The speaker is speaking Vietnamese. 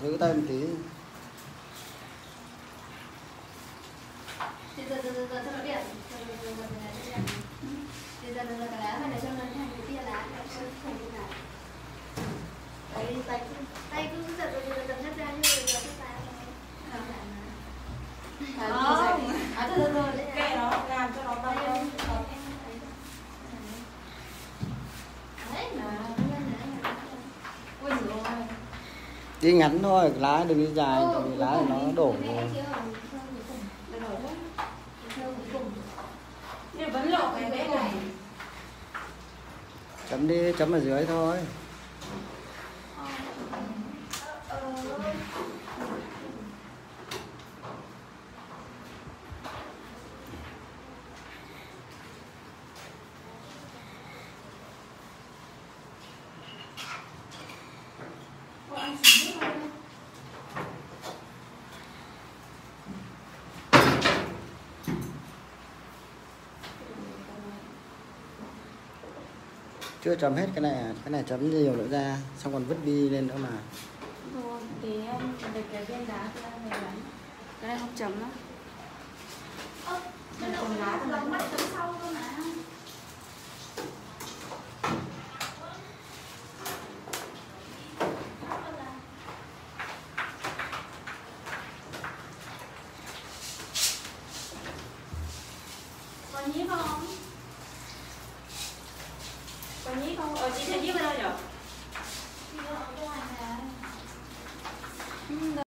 giữ tay một tí. Từ từ cho nó đẹp. Từ từ cái lá này cho nó thành cái tia lá này cho thành cái lá. Đấy, tay cứ giật ra như là cái lá. Thôi, kệ nó làm cho nó to hơn. Đi ngắn thôi, lá đừng đi dài, tại vì lá nó đổ. Nhưng vẫn lộ cái vết này. Chấm đi, chấm ở dưới thôi. Chưa chấm hết cái này chấm nhiều nữa ra, xong còn vứt đi lên nữa mà. Thôi, để cái viên đá cái này bắn. Cái này không chấm nữa. Cái này còn lá thì mắt chấm sau cơ mà. Có nhíp không? Có nhíp không? Chị thấy nhíp ở đâu nhỉ?